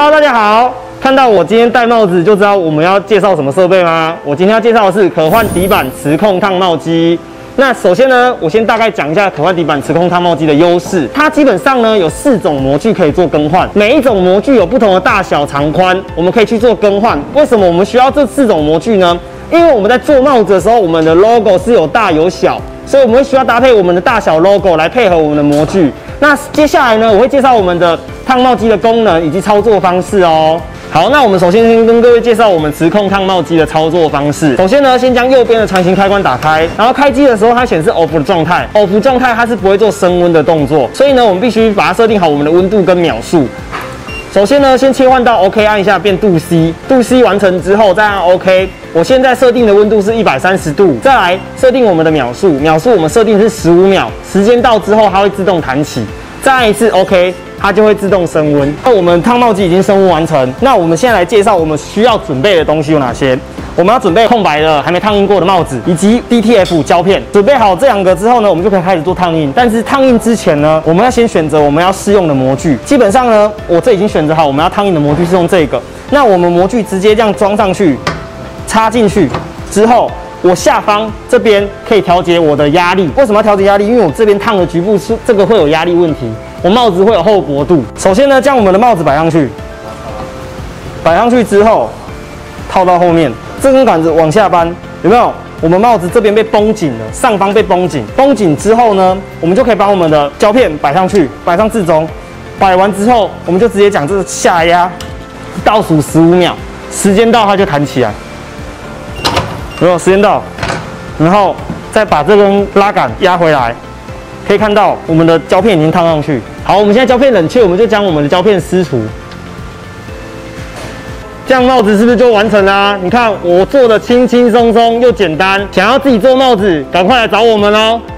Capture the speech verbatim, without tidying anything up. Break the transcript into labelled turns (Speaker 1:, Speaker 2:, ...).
Speaker 1: Hello， 大家好。看到我今天戴帽子就知道我们要介绍什么设备吗？我今天要介绍的是可换底板磁控烫帽机。那首先呢，我先大概讲一下可换底板磁控烫帽机的优势。它基本上呢有四种模具可以做更换，每一种模具有不同的大小、长宽，我们可以去做更换。为什么我们需要这四种模具呢？因为我们在做帽子的时候，我们的 logo 是有大有小，所以我们会需要搭配我们的大小 logo 来配合我们的模具。那接下来呢，我会介绍我们的烫帽机的功能以及操作方式哦。好，那我们首先先跟各位介绍我们磁控烫帽机的操作方式。首先呢，先将右边的船型开关打开，然后开机的时候它显示 off 的状态 ，off 状态它是不会做升温的动作，所以呢，我们必须把它设定好我们的温度跟秒数。首先呢，先切换到 OK， 按一下变度 C， 度 C 完成之后再按 OK。我现在设定的温度是一百三十度，再来设定我们的秒数，秒数我们设定是十五秒，时间到之后它会自动弹起，再按一次 OK。它就会自动升温。那我们烫帽机已经升温完成，那我们现在来介绍我们需要准备的东西有哪些。我们要准备空白的还没烫印过的帽子，以及 D T F 胶片。准备好这两个之后呢，我们就可以开始做烫印。但是烫印之前呢，我们要先选择我们要试用的模具。基本上呢，我这已经选择好我们要烫印的模具是用这个。那我们模具直接这样装上去，插进去之后，我下方这边可以调节我的压力。为什么要调节压力？因为我这边烫的局部是这个会有压力问题。我帽子会有厚薄度。首先呢，将我们的帽子摆上去，摆上去之后，套到后面，这根杆子往下扳，有没有？我们帽子这边被绷紧了，上方被绷紧，绷紧之后呢，我们就可以把我们的胶片摆上去，摆上至中。摆完之后，我们就直接讲这个下压，倒数十五秒，时间到它就弹起来，有没有？时间到，然后再把这根拉杆压回来。可以看到我们的胶片已经烫上去。好，我们现在胶片冷却，我们就将我们的胶片撕除。这样帽子是不是就完成啦、啊？你看我做的轻轻松松又简单，想要自己做帽子，赶快来找我们哦。